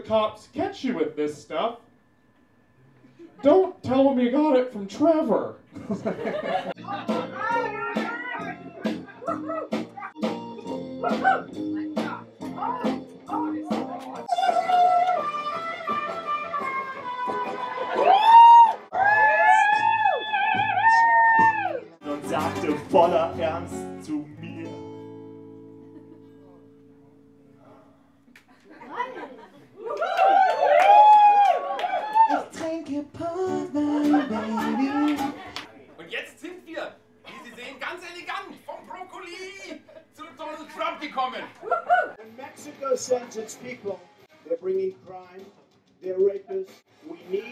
cops catch you with this stuff, don't tell them you got it from Trevor. Und sagte voller Ernst zu mir: Ich trinke Pulver, Baby. Und jetzt sind wir, wie Sie sehen, ganz elegant vom Brokkoli zu Donald Trump gekommen. When Mexico sends its people, they're bringing crime, they're rapists. We need